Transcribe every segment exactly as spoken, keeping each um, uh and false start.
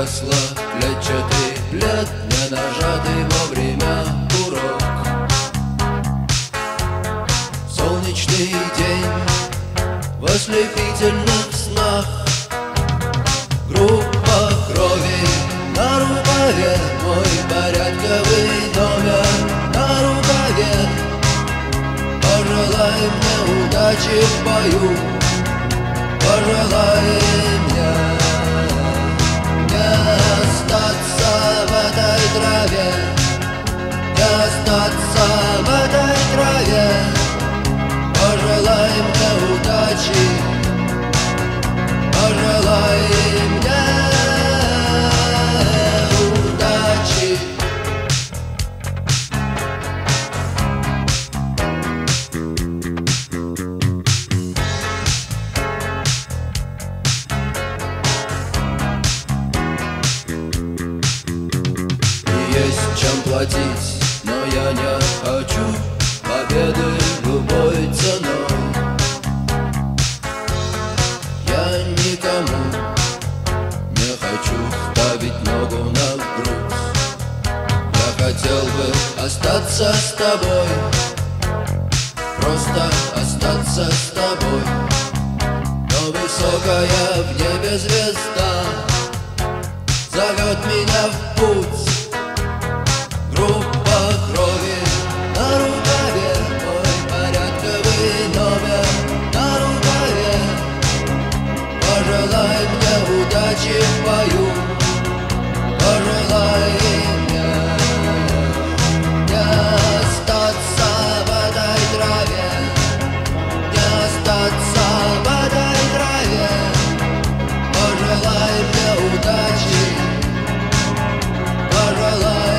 погасла клетчатый плед, не нажатый вовремя курок. Солнечный день в ослепительных снах, группа крови на рукаве, мой порядковый номер на рукаве. Пожелай мне удачи в бою, пожелай мне не остаться в этой траве, не остаться в этой траве. Пожелай мне удачи, пожелай мне удачи. Есть чем платить, но я не хочу победы любой ценой. Я никому не хочу ставить ногу на грудь. Я хотел бы остаться с тобой, просто остаться с тобой. Но высокая в небе звезда зовет меня в путь. Группа крови на рукаве, мой порядковый номер на рукаве. Пожелай мне удачи в бою, пожелай мне не остаться в этой траве, не остаться в этой траве. Пожелай мне удачи, пожелай.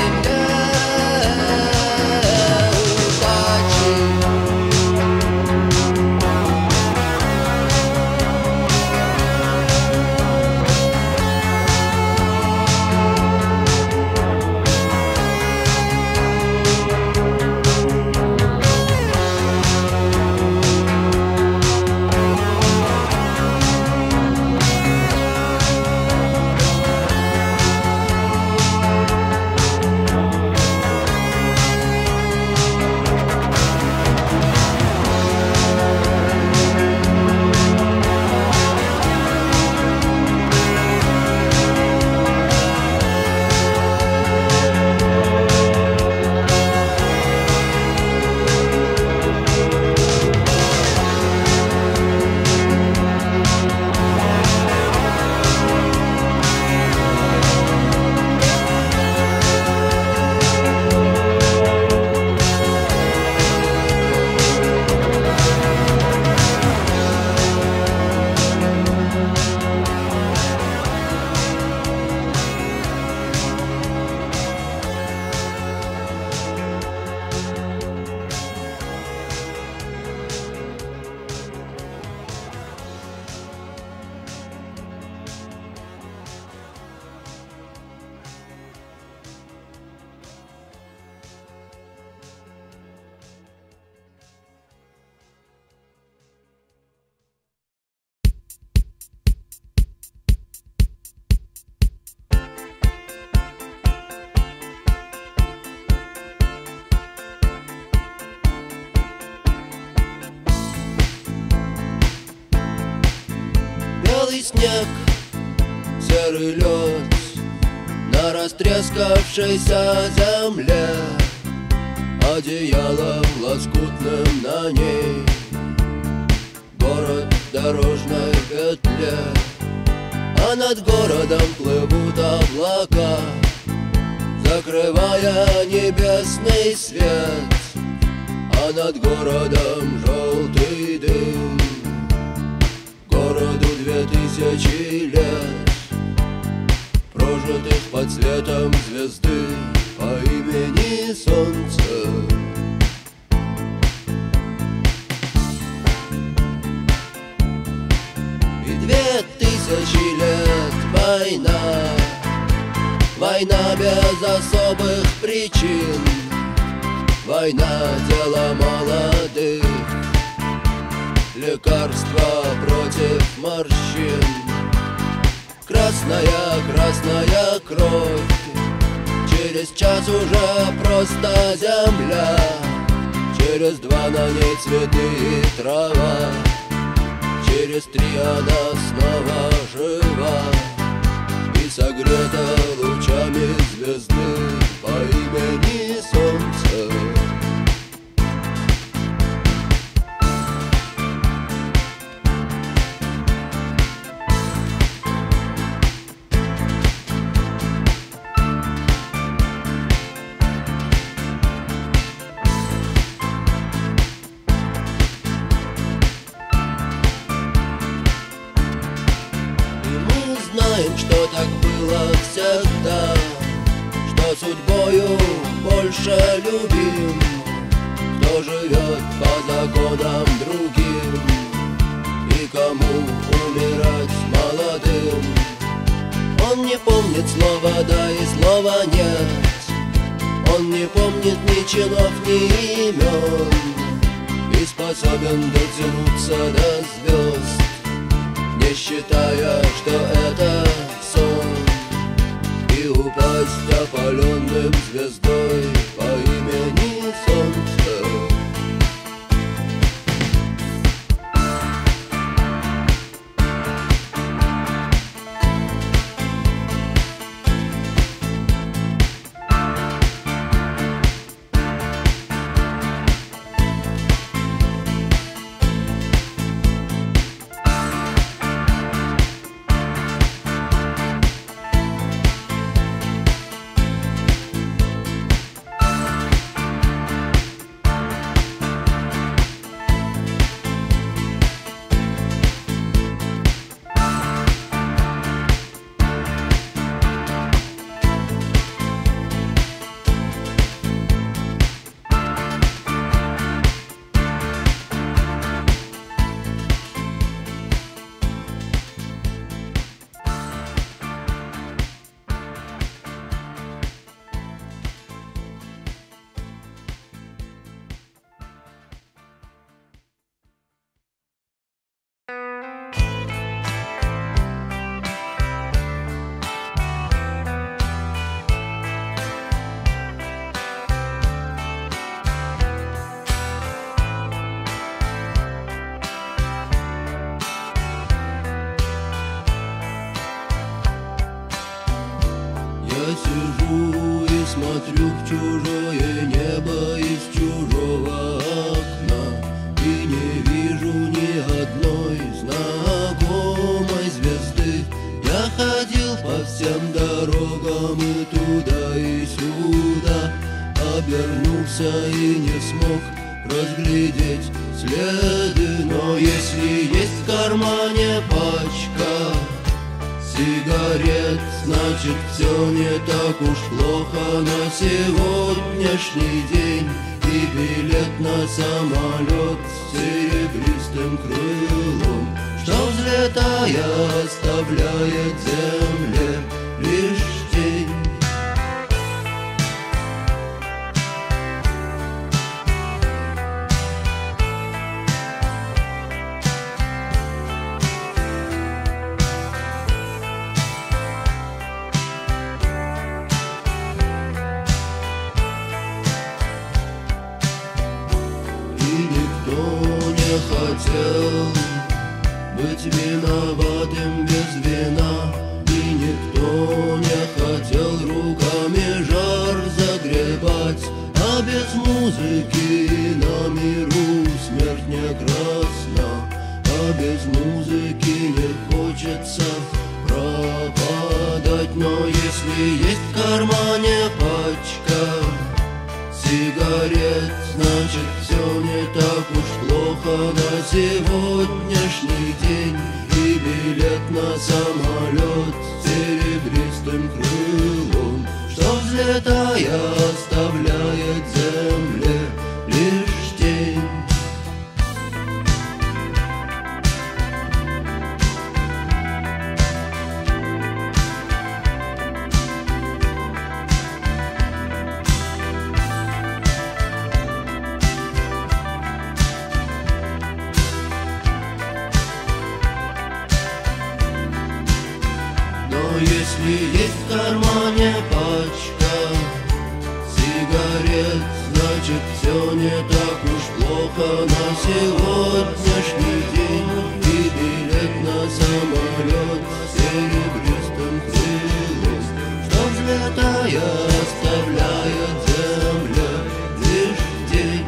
Белый снег, серый лед на растрескавшейся земле, одеялом лоскутным на ней город в дорожной петле. А над городом плывут облака, закрывая небесный свет. А над городом желтый дым, городу две тысячи лет, прожитых под светом звезды по имени Солнце. И две тысячи лет война, война без особых причин, война дело молодых, лекарства против морщин. Красная, красная кровь. Через час уже просто земля, через два на ней цветы и трава, через три она снова жива и согрета лучами звезды по имени Солнце. Знаем, что так было всегда, что судьбою больше любим, кто живет по законам другим и кому умирать молодым. Он не помнит слова «да» и слова «нет», он не помнит ни чинов, ни имен и способен дотянуться до звезд, не считая, что это сон, и упасть опаленным звездой по имени Солнце. Я сижу и смотрю в чужое небо из чужого окна и не вижу ни одной знакомой звезды. Я ходил по всем дорогам и туда, и сюда, обернулся и не смог разглядеть следы. Но если есть в кармане пачка сигарет, значит все не так уж плохо на сегодняшний день. И билет на самолет с серебристым крылом, что взлетая оставляет земле лишь тень. Хотел быть виноватым без вина, и никто не хотел руками жар загребать. А без музыки на миру смерть не красна, а без музыки не хочется пропадать. Но если есть в кармане пачка сигарет, значит все не так уж плохо на сегодняшний день. И билет на самолет с серебристым крылом, что взлетая оставляет земле лишь тень. Но если есть в кармане пачка сигарет, значит все не так уж плохо на сегодняшний день. И билет на самолет серебристым крылом, что взлетая оставляет земля лишь тень.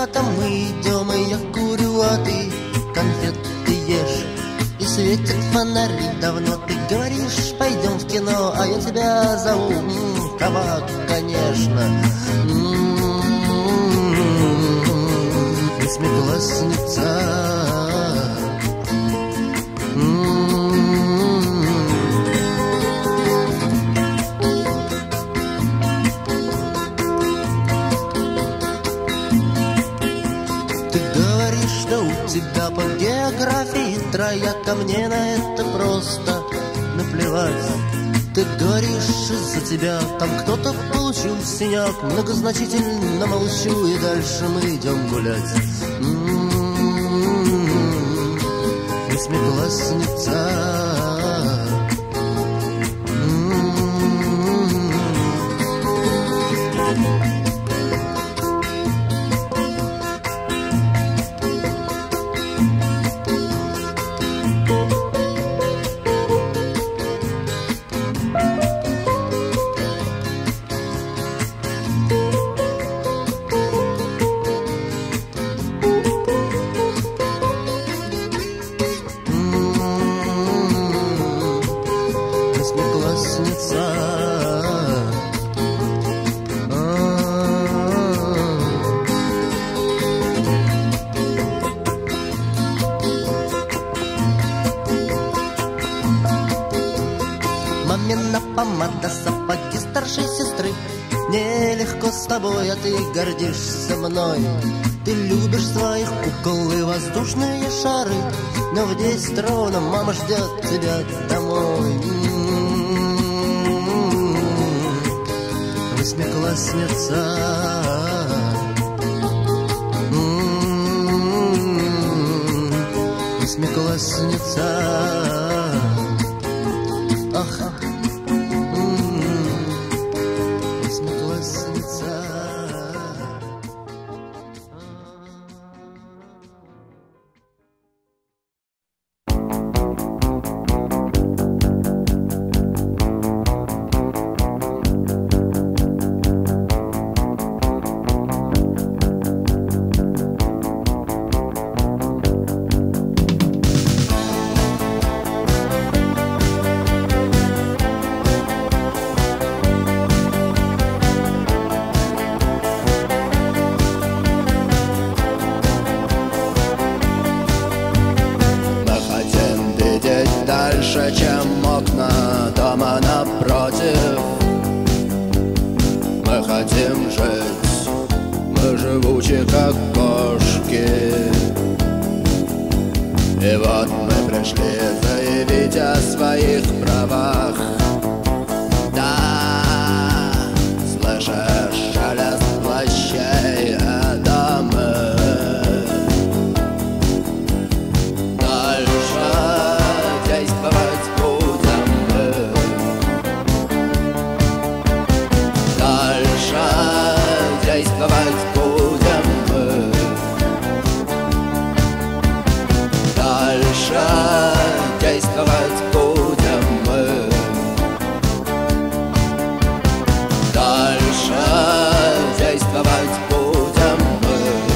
куда-то мы идем, и я курю, а ты конфеты ешь. И светят фонари давно, ты говоришь, пойдем в кино, а я тебя зову, м-м, кабак, конечно. М-м-м, восьмиклассница. Тебя по географии трояка, мне на это просто наплевать. Ты говоришь, из-за тебя там кто-то получил синяк. Многозначительно молчу, и дальше мы идем гулять. М-м-м, восьмиклассница. Мамина помада, сапоги старшей сестры. Нелегко с тобой, а ты гордишься мной. Ты любишь своих кукол и воздушные шары, но в десять ровно мама ждет тебя домой. М-м-м, восьмиклассница. М-м-м, восьмиклассница. Ах, дальше, чем окна дома напротив. Мы хотим жить, мы живучи, как кошки. И вот мы пришли заявить о своих правах. Да, слышишь шелест плащей, это мы. Действовать будем мы. Дальше действовать будем мы. Дальше действовать будем мы.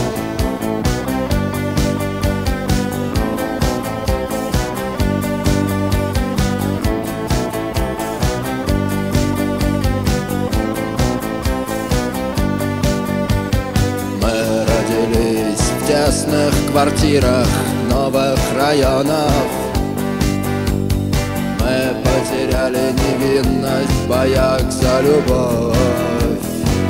В тесных квартирах новых районов мы потеряли невинность в боях за любовь.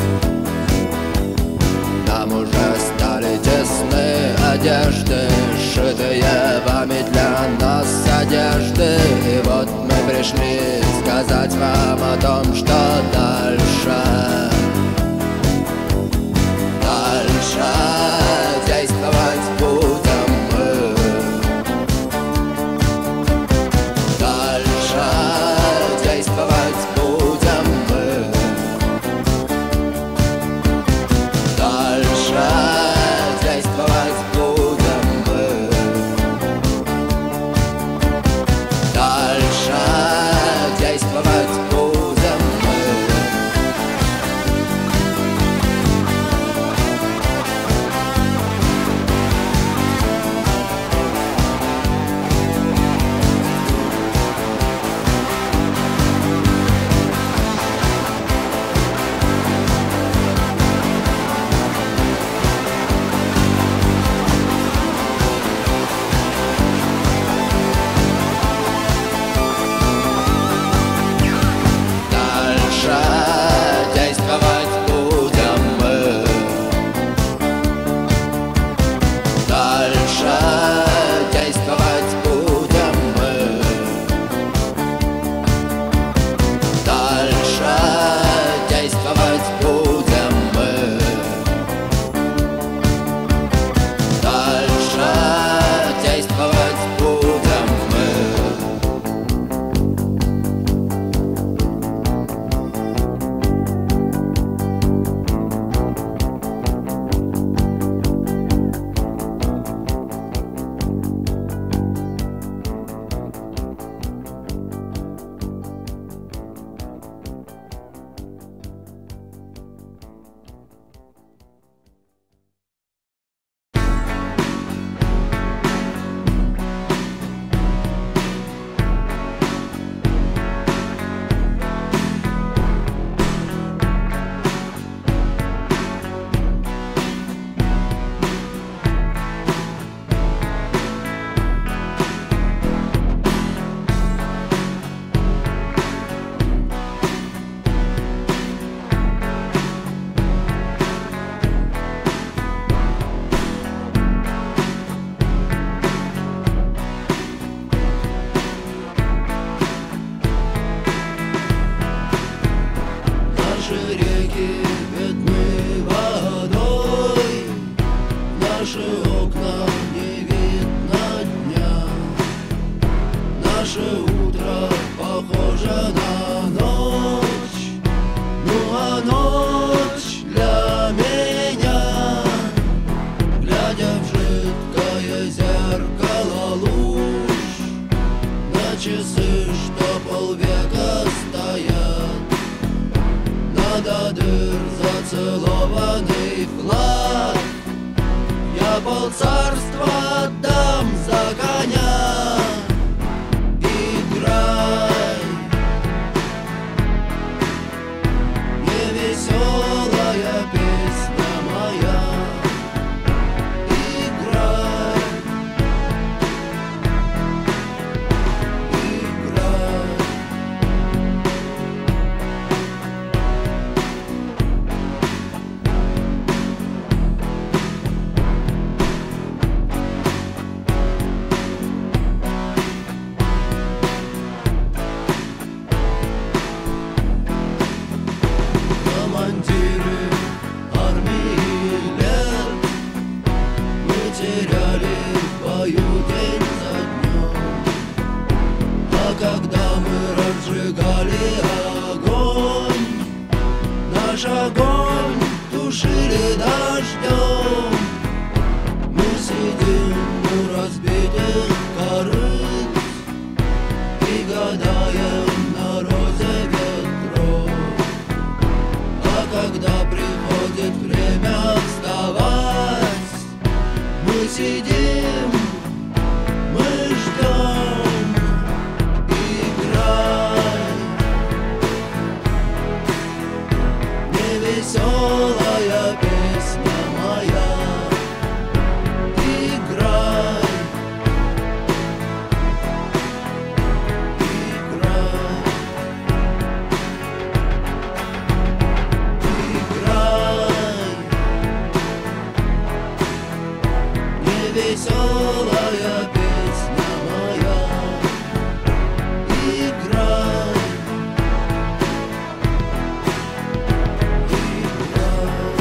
Нам уже стали тесны одежды, сшитые вами для нас одежды. И вот мы пришли сказать вам о том, что дальше. Дальше действовать будем мы. Дальше действовать будем мы. Дальше действовать будем мы. Дальше действовать будем мы. часы, что полвека стоят. Надо дыр зацелованный вклад. Я полцарства отдам за коня. Играй, невеселая песня моя. Играй, играй. Командиры армии лет мы теряли в бою день за днем. А когда мы разжигали огонь, наш огонь тушили дождем. Мы сидим у разбитых корыт и гадаем на розе ветров. А когда приходит время вставать, мы сидим, мы ждем. Играй, невеселая песня моя. Играй, играй. Невеселая песня моя. Играй, играй.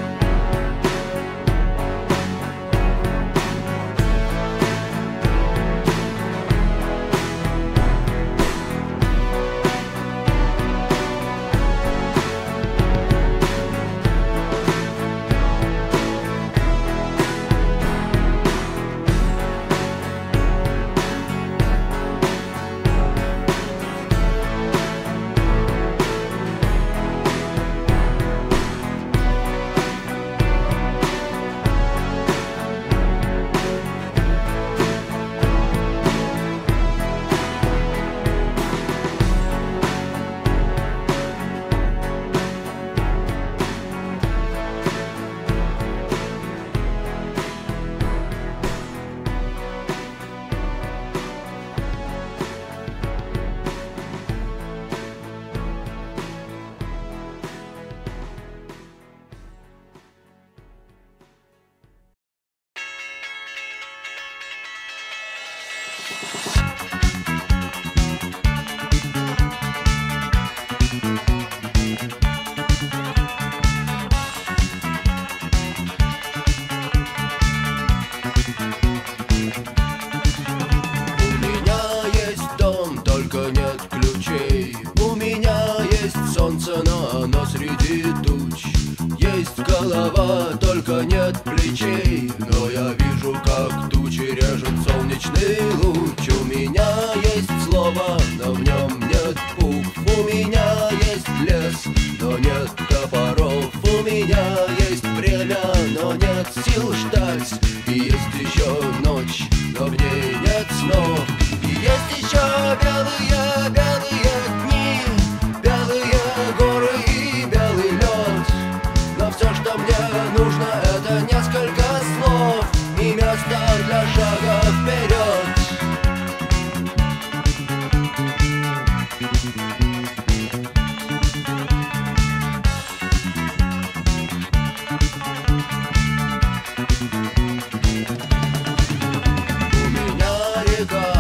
Но оно среди туч. Есть голова, только нет плечей. Но я вижу, как тучи режет солнечный луч. У меня есть слово, но в нем нет букв. У меня есть лес, но нет топоров. У меня есть время, но нет сил ждать. И есть еще ночь, но в ней нет снов. И есть еще белые, белые дни, белые горы и белый лед. Но все, что мне нужно, это несколько слов и место для шага вперед. У меня река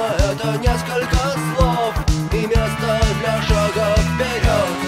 это несколько слов и место для шага вперед.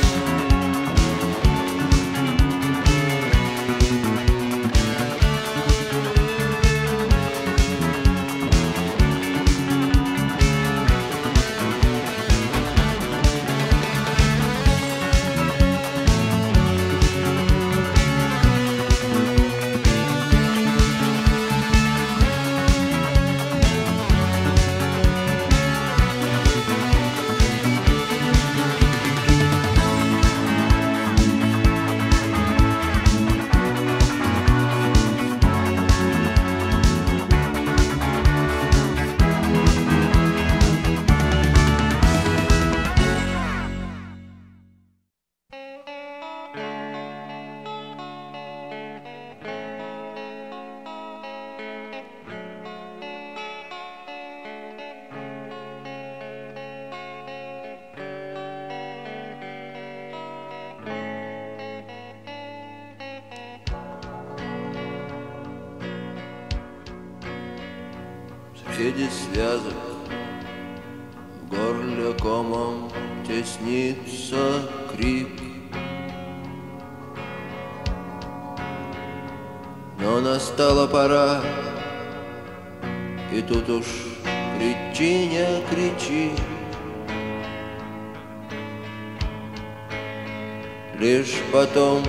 Среди связок в горле комом теснится крик, но настала пора, и тут уж кричи, не кричи. Лишь потом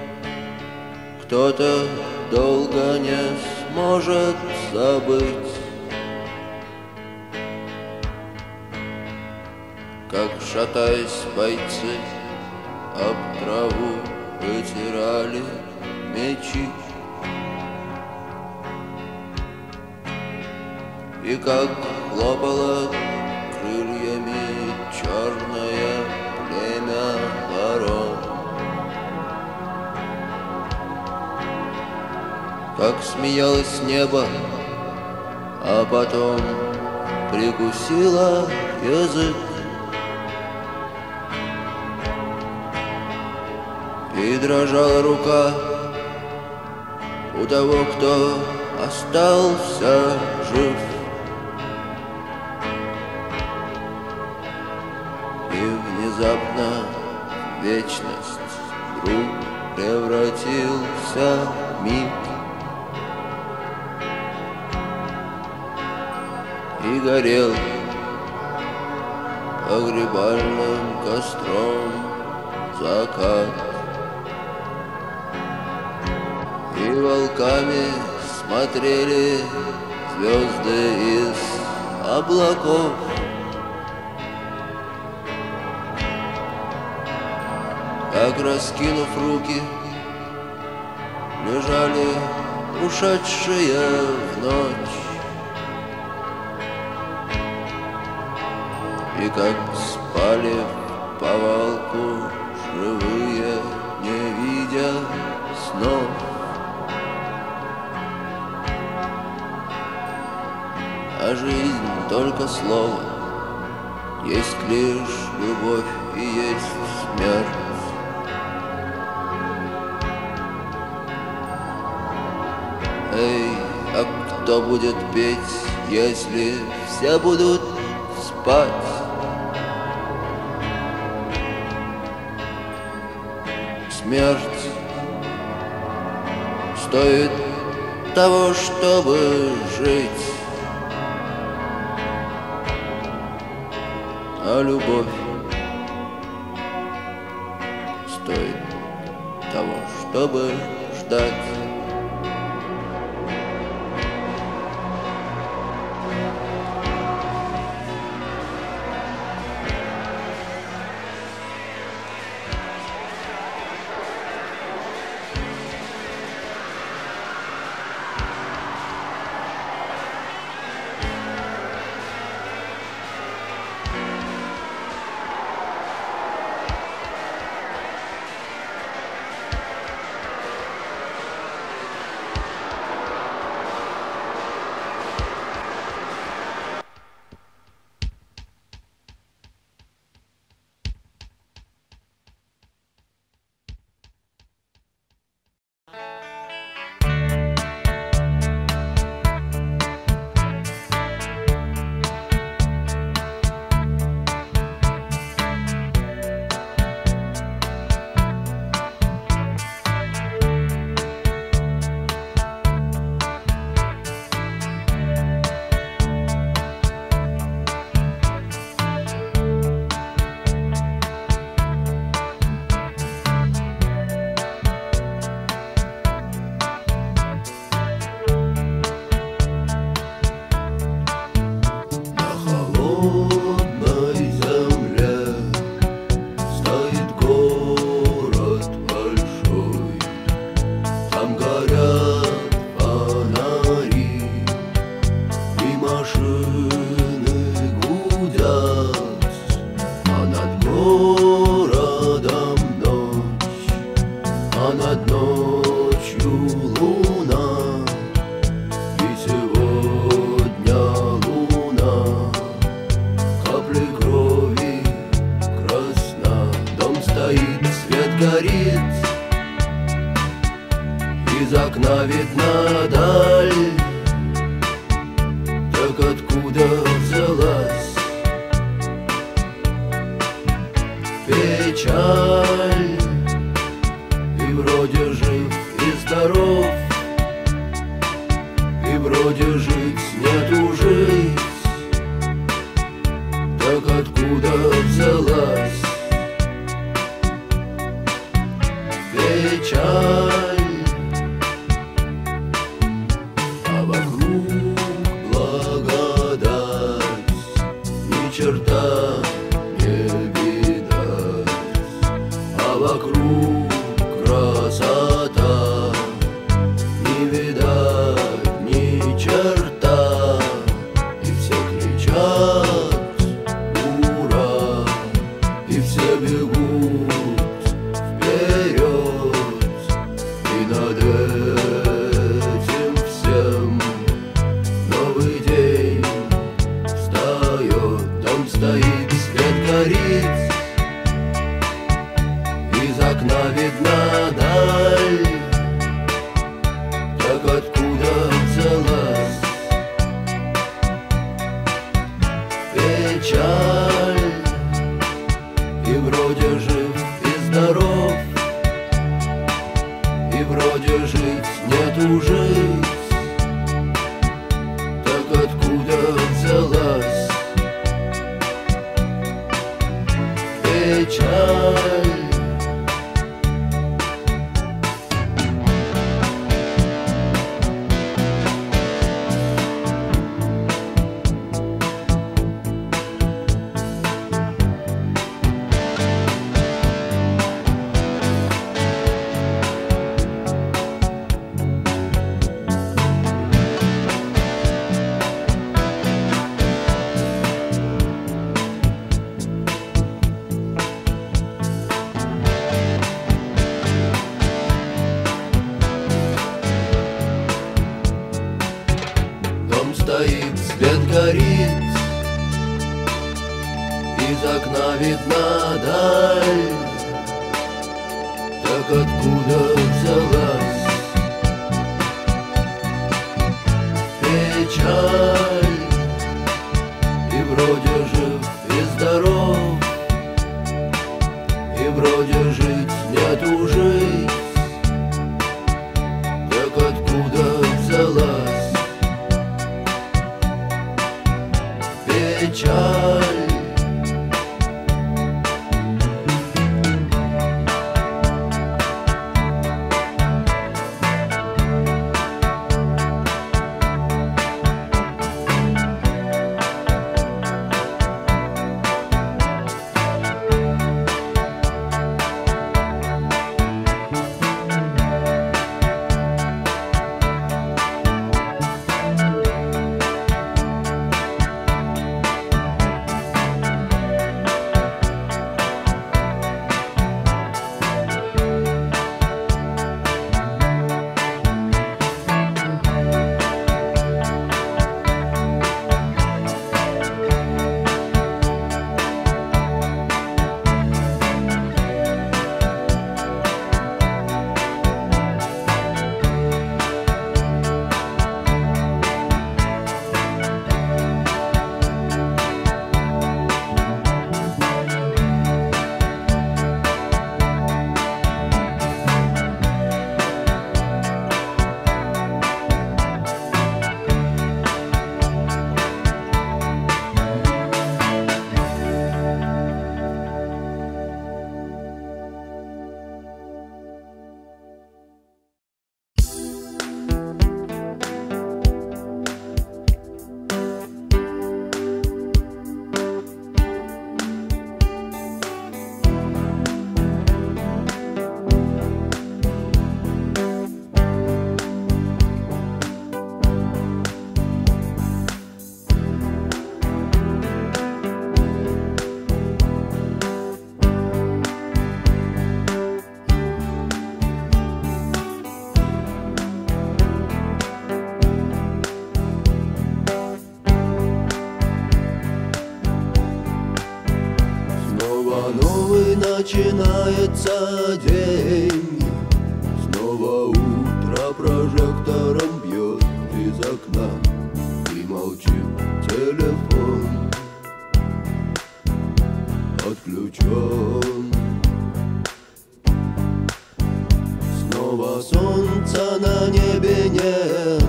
кто-то долго не сможет забыть, как, шатаясь, бойцы об траву вытирали мечи, и как хлопало крыльями черное племя ворон, как смеялось небо, а потом прикусило язык. И дрожала рука у того, кто остался жив. И внезапно вечность вдруг превратился в миг, и горел погребальным костром закат. И волками смотрели звезды из облаков, как, раскинув руки, лежали ушедшие в ночь, и как спали в повалку живые, не видя снов. А жизнь только слово, есть лишь любовь и есть смерть. Эй, а кто будет петь, если все будут спать? Смерть стоит того, чтобы жить, а любовь стоит того, чтобы ждать. окна видна даль, так откуда взялась печаль? И вроде жив и здоров, и вроде жить нету жить, так откуда взялась печаль? А вокруг благодать, ни черта не видать, а вокруг красота, не видать ни черта. И все кричат ура, и все бегут вперед, и над этим всем новый день встает. Дом стоит, свет горит, из окна видна даль, так откуда взялась печаль? И вроде жив и здоров, и вроде жить нету жить, так откуда взялась печаль? Дом стоит, свет горит, из окна видна даль, так откуда взялась печаль? И вроде жив и здоров, и вроде жить нету жить, так откуда взялась печаль? Новый начинается день, Снова утро прожектором бьет из окна, и молчит телефон, отключен. Снова солнца на небе нет,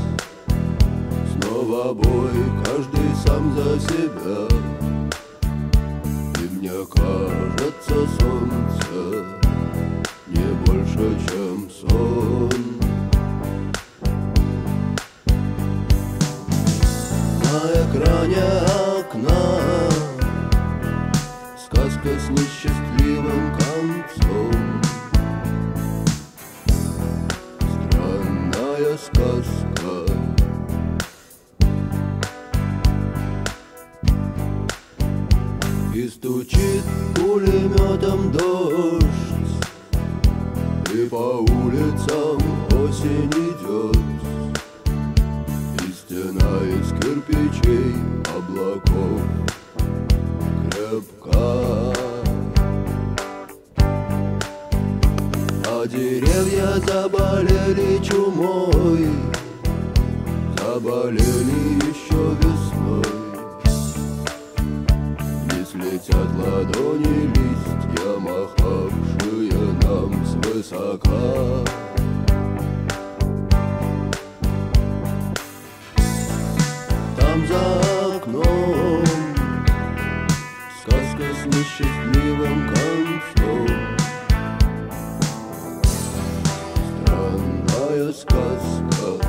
снова бой, каждый сам за себя. И мне кажется, солнце не больше, чем сон. На экране окна сказка с несчастливым концом. Странная сказка. И стучит пулеметом дождь, и по улицам осень идет, и стена из кирпичей облаков крепка. А деревья заболели чумой, заболели еще весной. Не слетят ладони листья, махавшие нам свысока. Там за окном сказка с несчастливым концом. Странная сказка.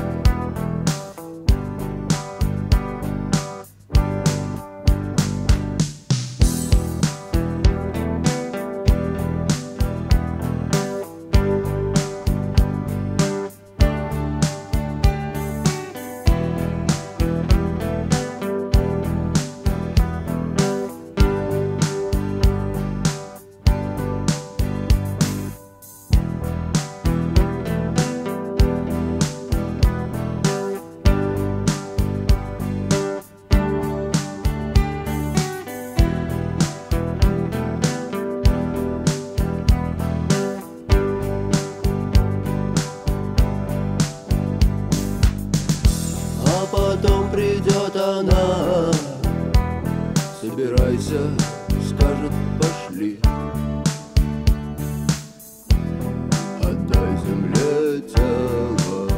Потом придет она, собирайся, скажет, пошли. Отдай земле тело.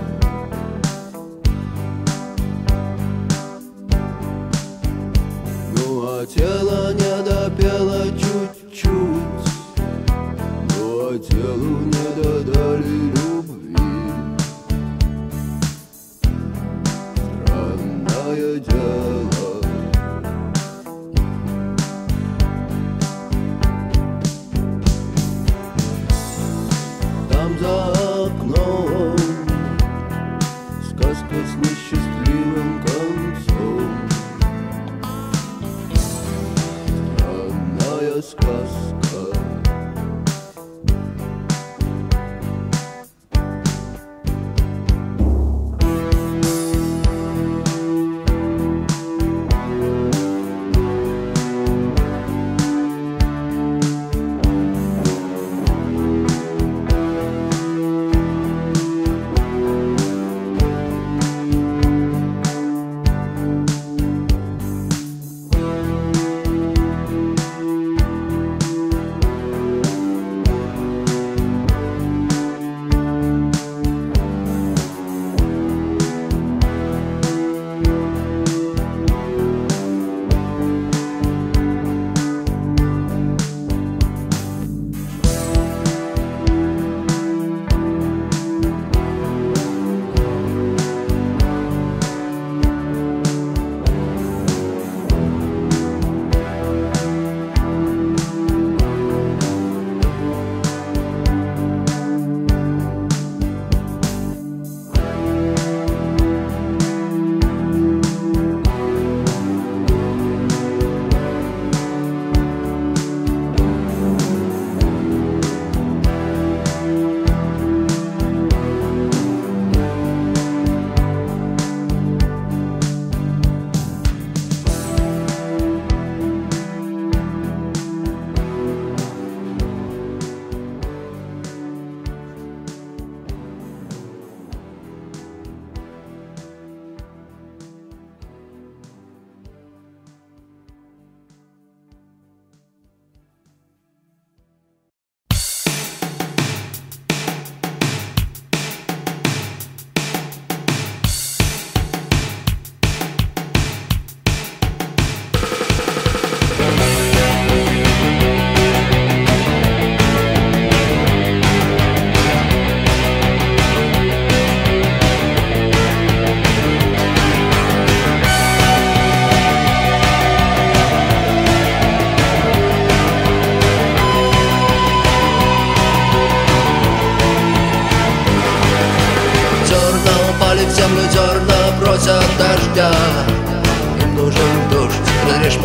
Ну а тело не допело чуть-чуть, ну а телу не додали любви. Дело. Там за окном сказка с несчастливым концом. Странная сказка.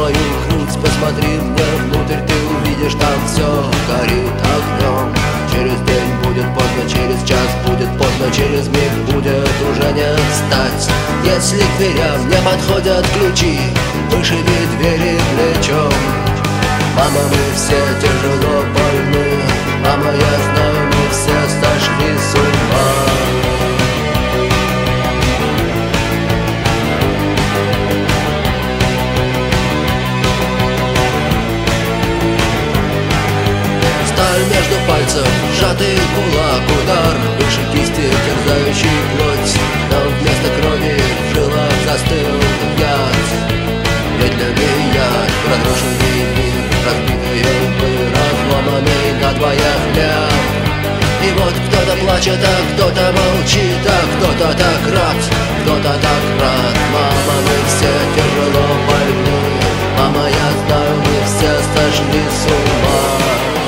свою грудь, посмотри мне внутрь, ты увидишь, там все горит огнем. Через день будет поздно, через час будет поздно, через миг будет уже не встать. Если к дверям не подходят ключи, вышиби двери плечом. Мама, мы все тяжело больны, мама, я знаю, мы все сошли с ума. Между пальцев сжатый кулак, удар выше кисти, терзающий плоть. Но вместо крови в жилах застыл яд, медленный яд, разрушенный мир, разбитые лбы, разломанный надвое хлеб. И вот кто-то плачет, а кто-то молчит, а кто-то так рад, кто-то так рад. Мама, мы все тяжело больны, мама, я знаю, мы все сошли с ума.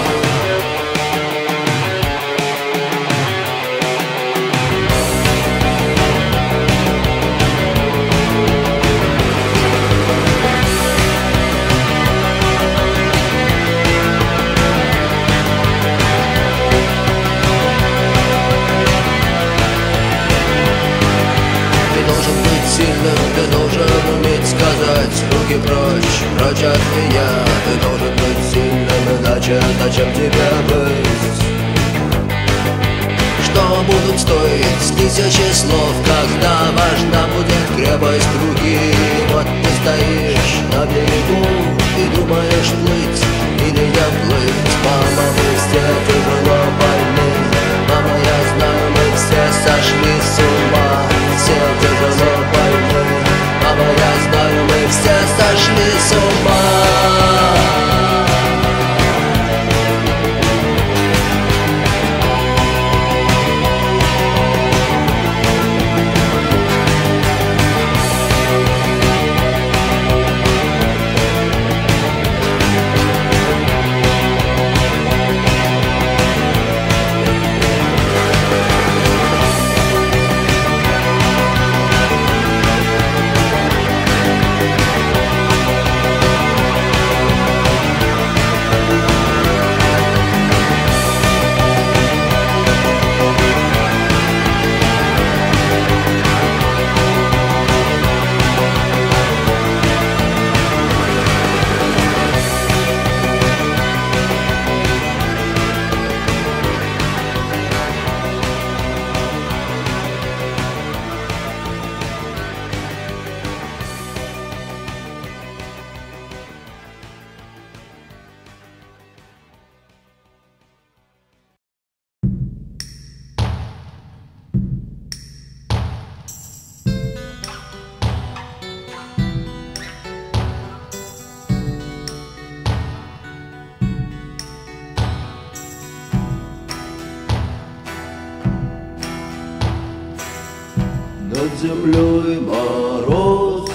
Ты должен уметь сказать: руки прочь, прочь от меня. Ты должен быть сильным, иначе зачем тебе быть? Что будут стоить тысячи слов, когда важна будет крепость руки? Вот ты стоишь на берегу и думаешь, плыть или не плыть. Мама, мы все тяжело больны, мама, я знаю, мы все сошли с ума. Все тяжело больны, мама, я знаю, мы все сошли с ума. Над землей мороз,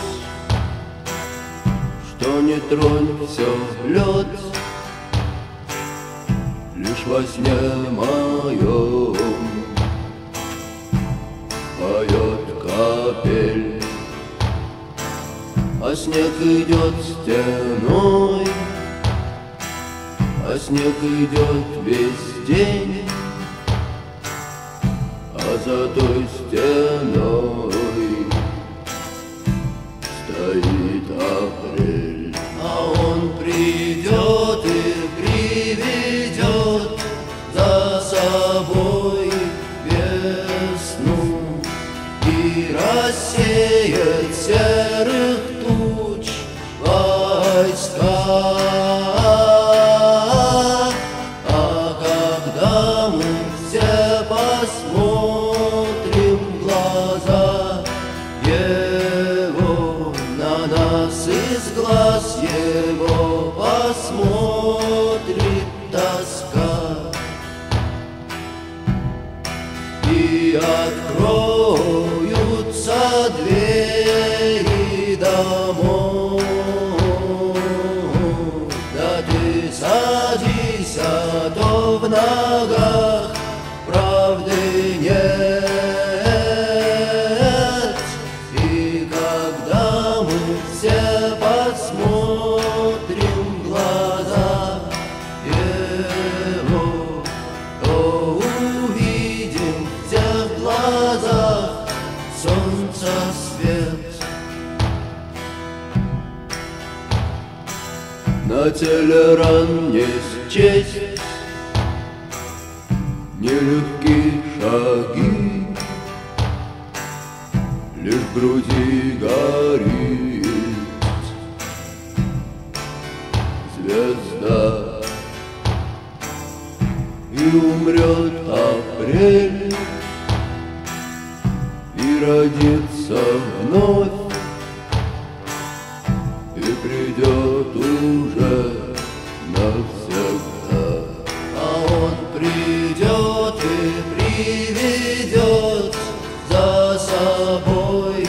что не тронь, все лед. Лишь во сне моем поет капель, а снег идет стеной, а снег идет весь день. А за той стеной стоит апрель, а он придет и приведет за собой весну и рассеет серых туч войска. А когда мы все посмотрим его, на нас из глаз его посмотрит тоска, и откроются двери домов. Да ты садись, а то в ногах правды нет. И когда мы все посмотрим На телеран не счесть нелегкие шаги, лишь в груди горит звезда. И умрет апрель, и родится вновь, и придет уже навсегда. А он придет и приведет за собой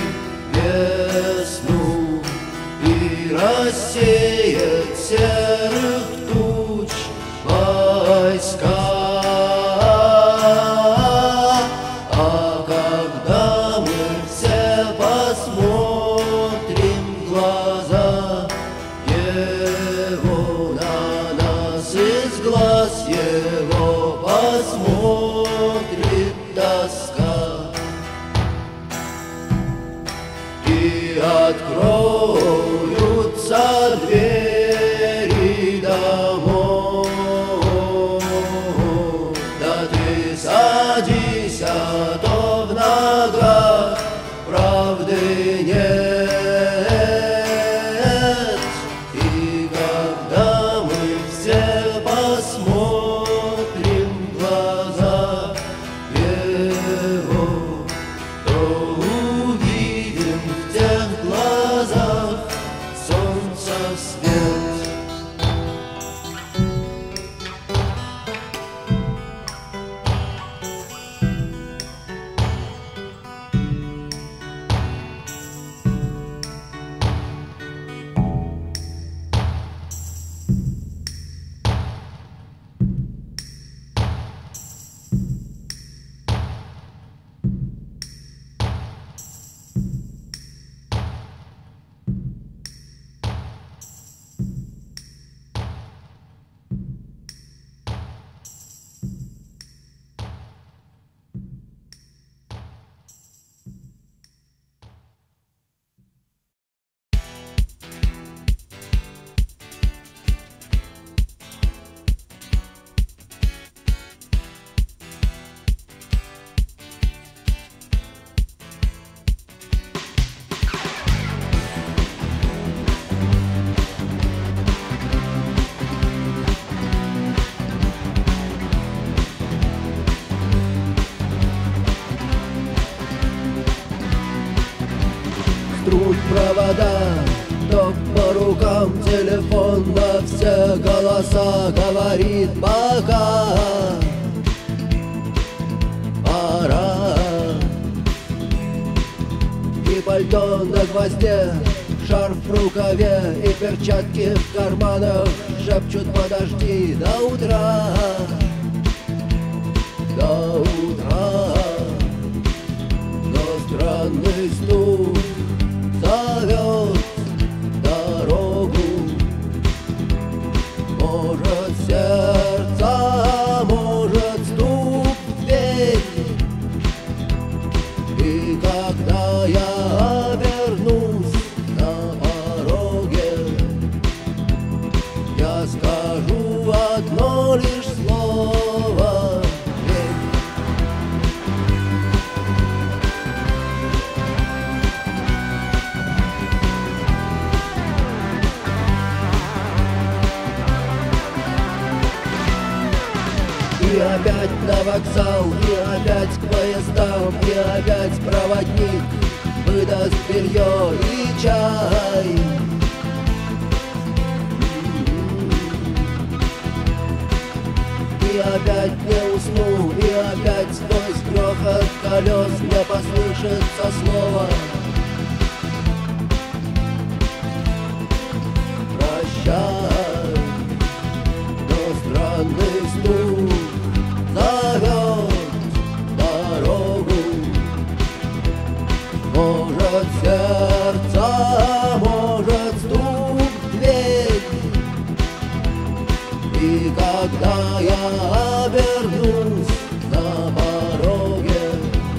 весну и рассеет серых туч войска. А когда мы все посмотрим в глаза его, на нас из глаз его посмотрит тоска, и откроются двери домов. Да ты садись, а то в ногах правды нет. И когда мы все посмотрим в глаза его, то увидим в тех глазах солнца свет. Струть провода, ток по рукам, телефон на все голоса говорит пока. Пора. И пальто на гвозде, шарф в рукаве и перчатки в карманах шепчут подожди до утра. До утра. Но странный стук зовет дорогу. Может сердце, может стук в дверь. И когда я обернусь на пороге, я скажу одно лишь слово: и опять на вокзал, и опять к поездам, и опять проводник выдаст белье и чай. И опять не усну, и опять сквозь грохот колес мне послышится слово: прощай. Но странный стук зовет дорогу. Может сердце, может стук в дверь. И когда я обернусь на пороге,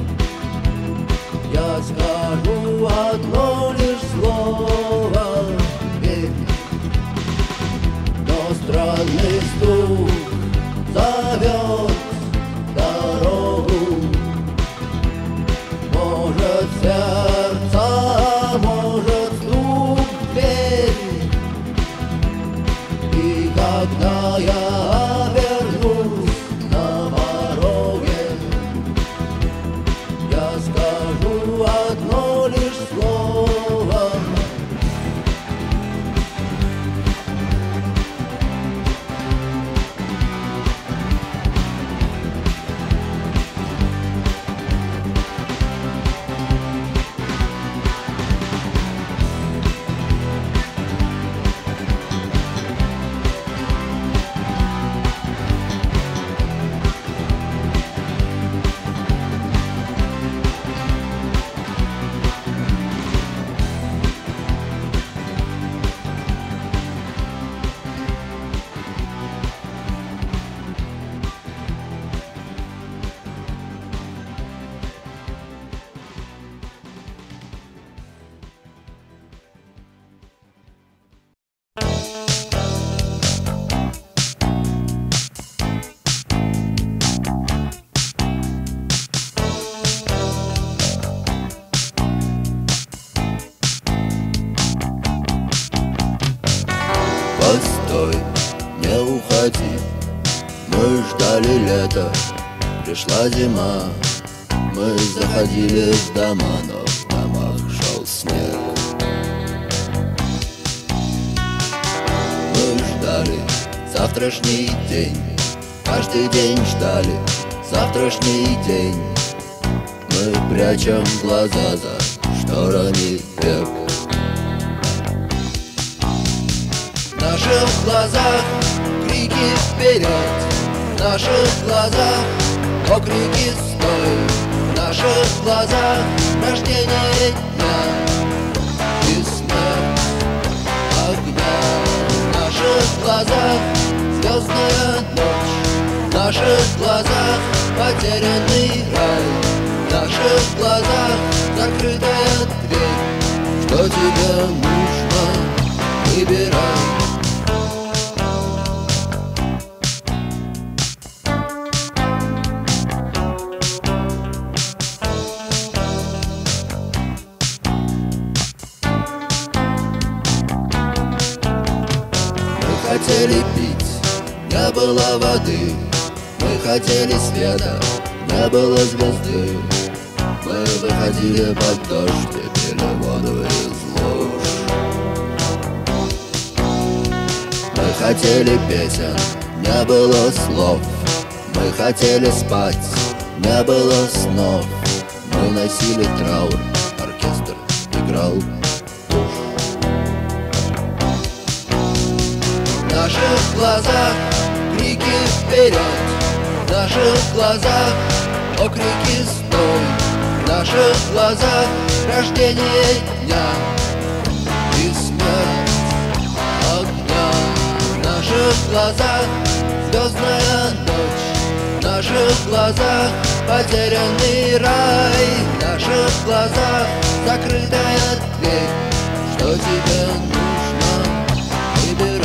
я скажу одно лишь слово: верь. странный стук зовет дорогу. Может, сердце, может, стук в дверь. И когда я обернусь на пороге, я скажу одно лишь слово. Постой, не уходи, мы ждали лета, пришла зима. Мы заходили в дома, но в домах шел снег. Мы ждали завтрашний день, каждый день ждали завтрашний день. Мы прячем глаза за шторами век. В наших глазах крики вперед, в наших глазах окрики стой, в наших глазах рождение дня и смерть огня. В наших глазах звездная ночь, в наших глазах потерянный рай, в наших глазах закрытая дверь. Что тебе нужно, выбирай. Мы хотели пить, не было воды. Мы хотели света, не было звезды. Мы выходили под дождь и пили воду из луж. Мы хотели песен, не было слов. Мы хотели спать, не было снов. Мы носили траур, оркестр играл. В наших глазах крики вперед, в наших глазах окрики стой, в наших глазах рождение дня и смерть огня. В наших глазах звездная ночь, в наших глазах потерянный рай, в наших глазах закрытая дверь. Что тебе нужно, выбирай.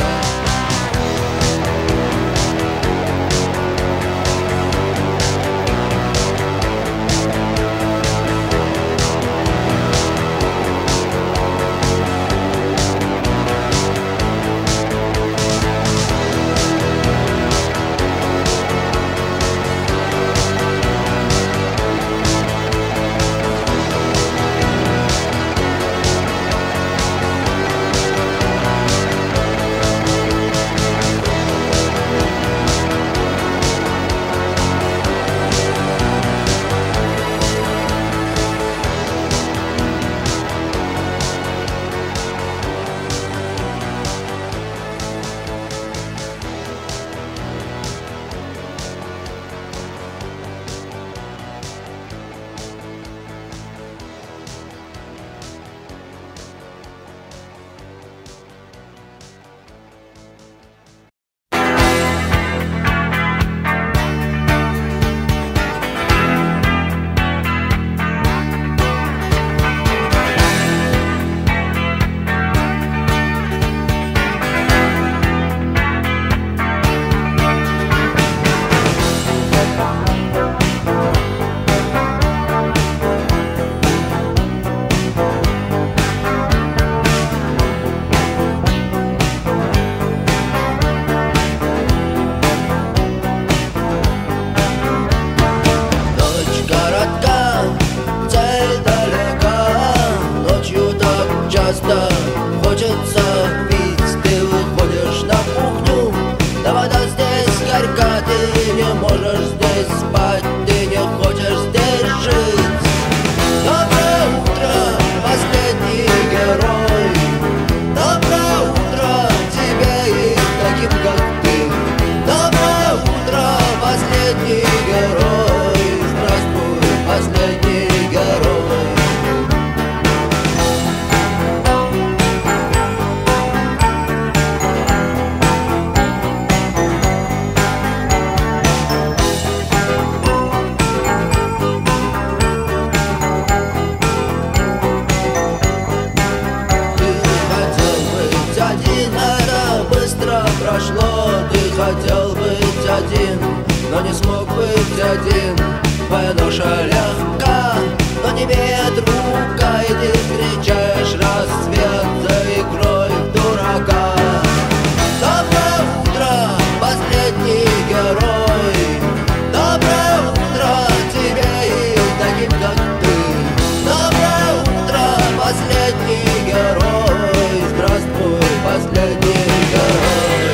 прошло. Ты хотел быть один, но не смог быть один. Твоя ноша легка, но не имеет рука, и ты встречаешь рассвет за игрой в дурака. Доброе утро, последний герой. Доброе утро тебе и таким, как ты. Доброе утро, последний герой. Здравствуй, последний герой.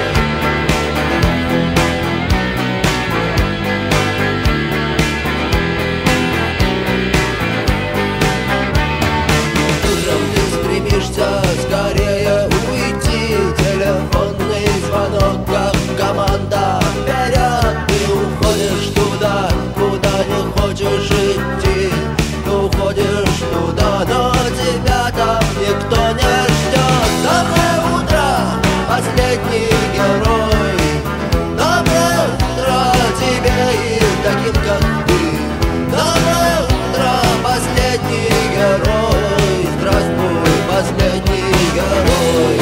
Скорее уйти, телефонный звонок, как команда вперед. Ты уходишь туда, куда не хочешь идти. Ты уходишь туда, но тебя там никто не ждет. Доброе утро, последний герой. Доброе утро тебе и таким, как ты. Доброе утро, последний герой. Здравствуй, последний герой.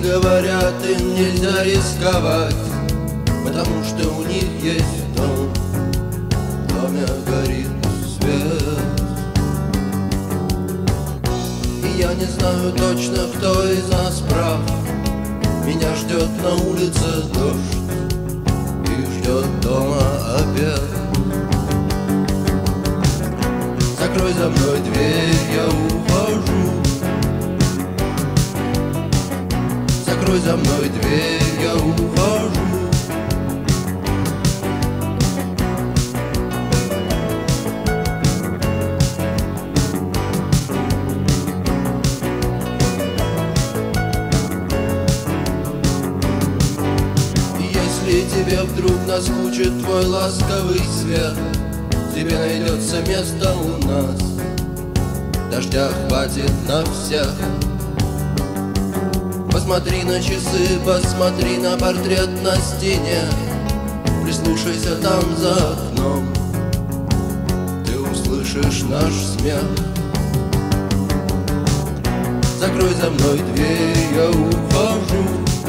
говорят, им нельзя рисковать, потому что у них есть дом, в доме горит свет. И я не знаю точно, кто из нас прав. Меня ждет на улице дождь и ждет дома обед. Закрой за мной дверь, я ухожу. Закрой за мной дверь, я ухожу. Если тебе вдруг наскучит твой ласковый свет, тебе найдется место у нас, дождя хватит на всех. Посмотри на часы, посмотри на портрет на стене, прислушайся там за окном, ты услышишь наш смех. Закрой за мной дверь, я ухожу.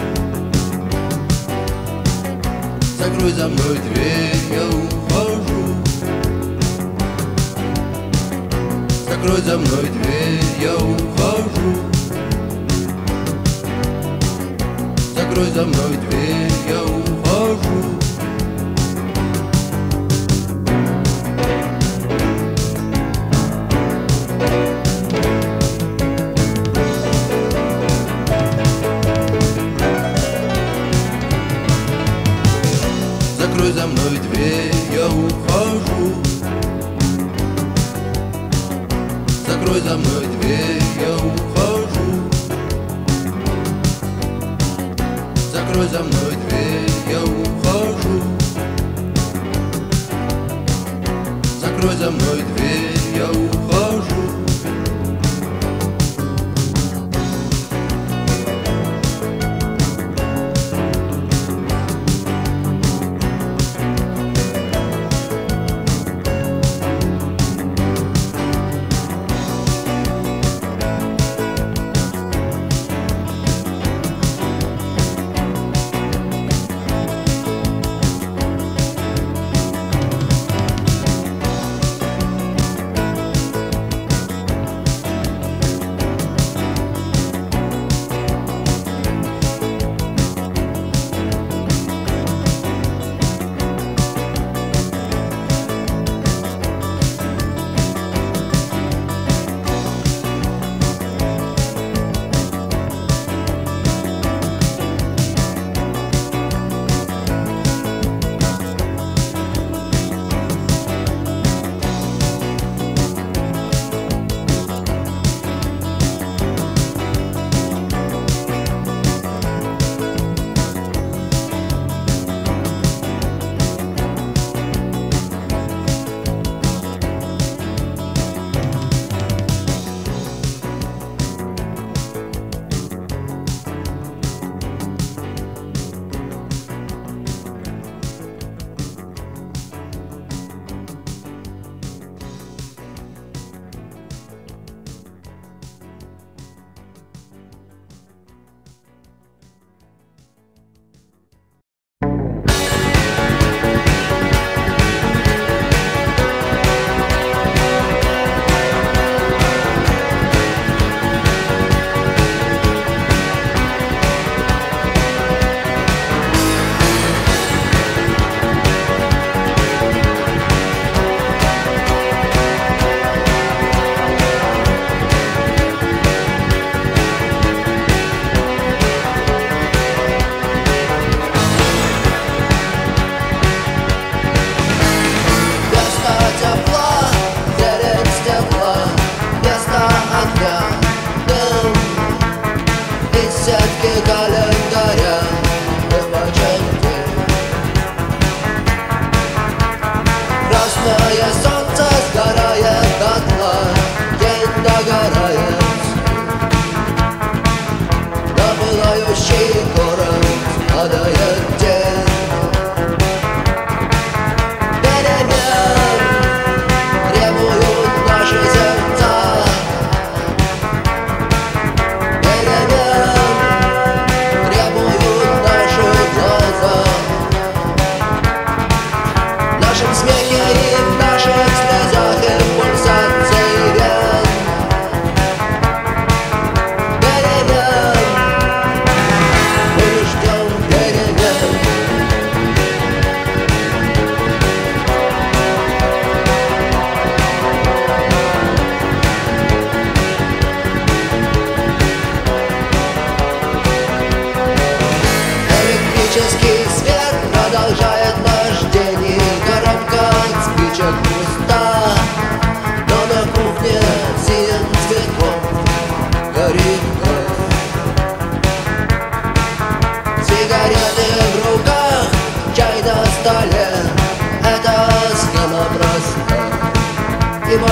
Закрой за мной дверь, я ухожу. Закрой за мной дверь, я ухожу. Закрой за мной дверь, я ухожу. Закрой за мной дверь, я ухожу. Закрой за мной дверь, я ухожу. Закрой за мной дверь.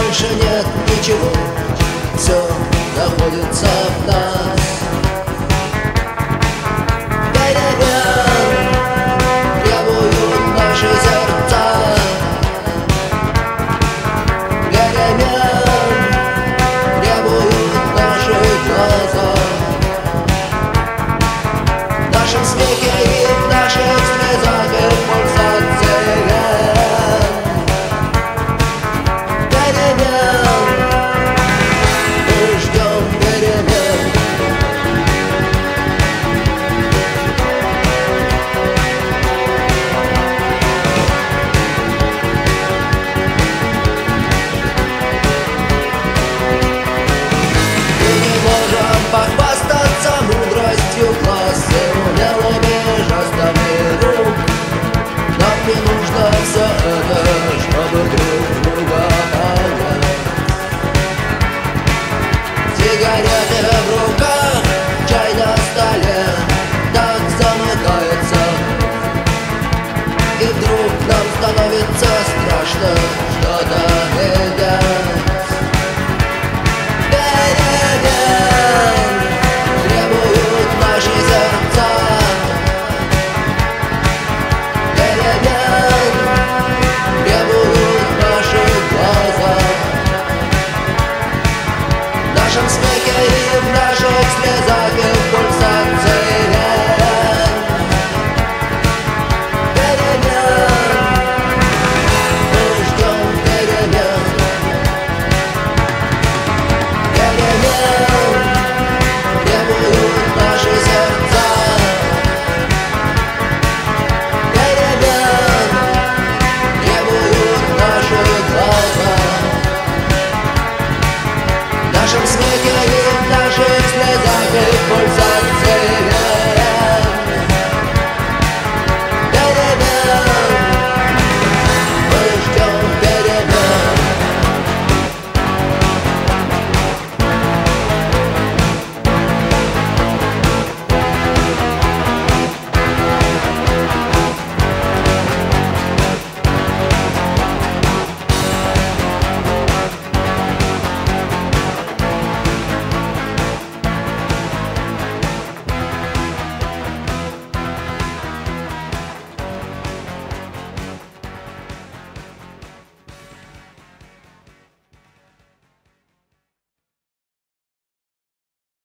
больше нет ничего, все находится в нас. Перемен требуют наши сердца, перемен требуют наши глаза. В нашем смехе и в наших слезах и в пульсации вен. Перемен, мы ждем перемен. Мы не можем похвастаться мудростью класса, умелыми жестами рук. Нам не нужно все это, чтобы друг друга понять. Сигареты в руках, чай на столе, так замыкается. И вдруг нам становится страшно что-то менять. Перемен требуют наши сердца, перемен требуют наши глаза. В нашем смехе и в наших слезах и в пульсах